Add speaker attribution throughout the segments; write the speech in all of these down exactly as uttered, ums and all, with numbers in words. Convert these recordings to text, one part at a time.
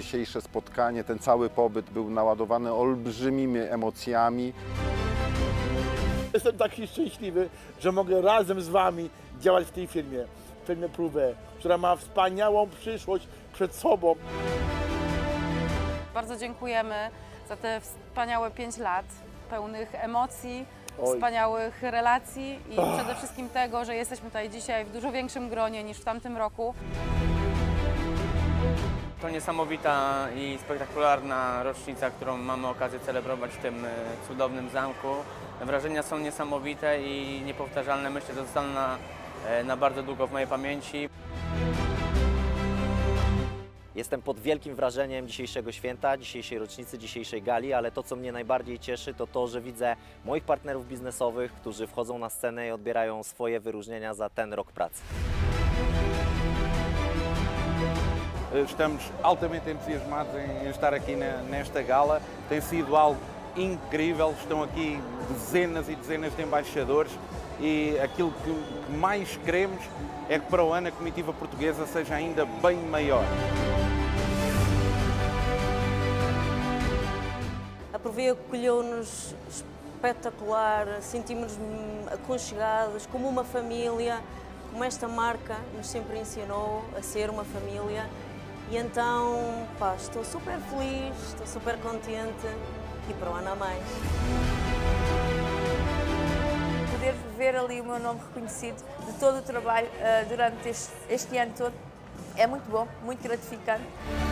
Speaker 1: dzisiejsze spotkanie, ten cały pobyt był naładowany olbrzymimi emocjami.
Speaker 2: Jestem taki szczęśliwy, że mogę razem z Wami działać w tej firmie, w firmie Prouvé, która ma wspaniałą przyszłość przed sobą.
Speaker 3: Bardzo dziękujemy za te wspaniałe pięć lat pełnych emocji,
Speaker 2: Oj.
Speaker 3: wspaniałych relacji i oh. przede wszystkim tego, że jesteśmy tutaj dzisiaj w dużo większym gronie niż w tamtym roku.
Speaker 4: To niesamowita i spektakularna rocznica, którą mamy okazję celebrować w tym cudownym zamku. Wrażenia są niesamowite i niepowtarzalne. Myślę, że zostaną na, na bardzo długo w mojej pamięci.
Speaker 5: Jestem pod wielkim wrażeniem dzisiejszego święta, dzisiejszej rocznicy, dzisiejszej gali, ale to, co mnie najbardziej cieszy, to to, że widzę moich partnerów biznesowych, którzy wchodzą na scenę i odbierają swoje wyróżnienia za ten rok pracy.
Speaker 6: Estamos altamente entusiasmados em estar aqui nesta gala. Tem sido algo incrível. Estão aqui dezenas e dezenas de embaixadores e aquilo que mais queremos é que para o ano a comitiva portuguesa seja ainda bem maior.
Speaker 7: A Prouvé acolheu-nos espetacular, sentimos-nos aconchegados, como uma família, como esta marca nos sempre ensinou a ser uma família. E então, pá, estou super feliz, estou super contente e para o ano a mais.
Speaker 8: Poder ver ali o meu nome reconhecido de todo o trabalho uh, durante este, este ano todo é muito bom, muito gratificante.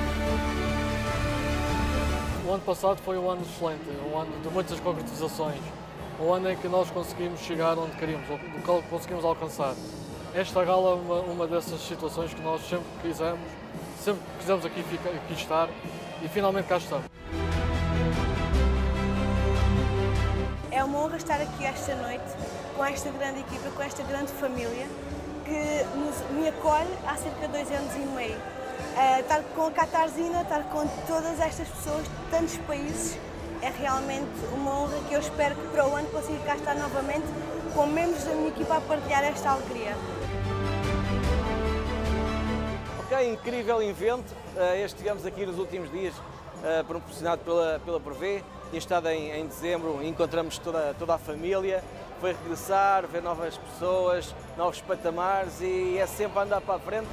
Speaker 9: O ano passado foi um ano excelente, um ano de muitas concretizações, um ano em que nós conseguimos chegar onde queríamos, o que conseguimos alcançar. Esta gala é uma, uma dessas situações que nós sempre quisemos, sempre quisemos aqui, aqui estar e finalmente cá estamos.
Speaker 10: É uma honra estar aqui esta noite com esta grande equipa, com esta grande família que nos, me acolhe há cerca de dois anos e meio. Uh, estar com a Catarzina, estar com todas estas pessoas de tantos países é realmente uma honra que eu espero que para o ano consiga cá estar novamente com membros da minha equipa a partilhar esta alegria.
Speaker 11: Ok, incrível evento. Este tivemos aqui nos últimos dias, proporcionado pela, pela Prouvé. Tinha estado em, em dezembro, encontramos toda, toda a família. Foi regressar, ver novas pessoas, novos patamares e é sempre andar para a frente.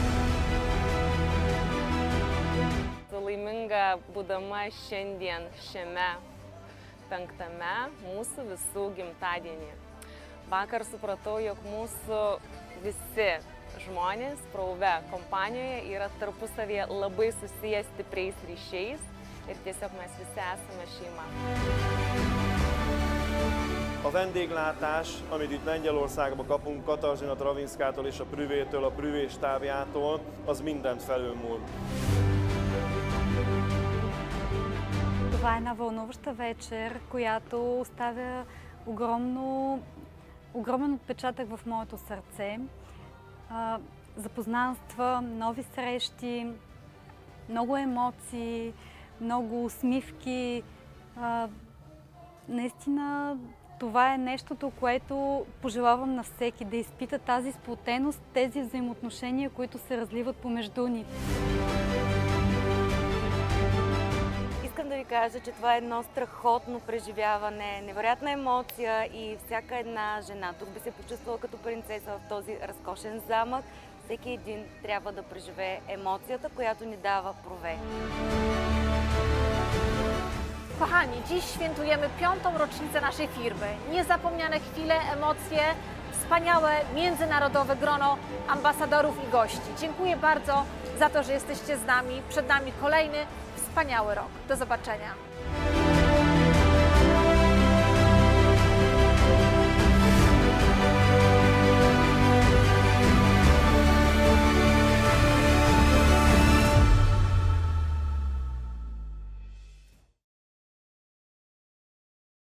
Speaker 12: Laiminga būdama šiandien šiame penktame mūsų visų gimtadienį. Vakar supratau, jog mūsų visi žmonės Prouvé kompanijoje yra tarpusavėje labai susiję stipriais ryšiais ir tiesiog mes visi esame šeima.
Speaker 13: A vendéglátás, amit itt Lengyelországba kapunk, Katarzyna Travinszkától és a Prouvétől, a Prouvé stábjától, az mindent felülmúl.
Speaker 14: Това е една вълнуваща вечер, която оставя огромно, огромен отпечатък в моето сърце. Запознанства, нови срещи, много емоции, много усмивки. Наистина това е нещото, което пожелавам на всеки, да изпита тази сплотеност, тези взаимоотношения, които се разливат помежду ни.
Speaker 7: Искам да ви кажа, че това е едно страхотно преживяване, невероятна емоция и всяка една жена тук би се почувствала като принцеса в този разкошен замък. Всеки един трябва да преживее емоцията, която ни dała Prouvé.
Speaker 15: Kochani, dziś świętujemy piątą rocznicę naszej firmy. Niezapomniane chwile, emocje, wspaniałe międzynarodowe grono ambasadorów i gości. Dziękuję bardzo za to, że jesteście z nami. Przed nami kolejny wspaniały rok. Do zobaczenia.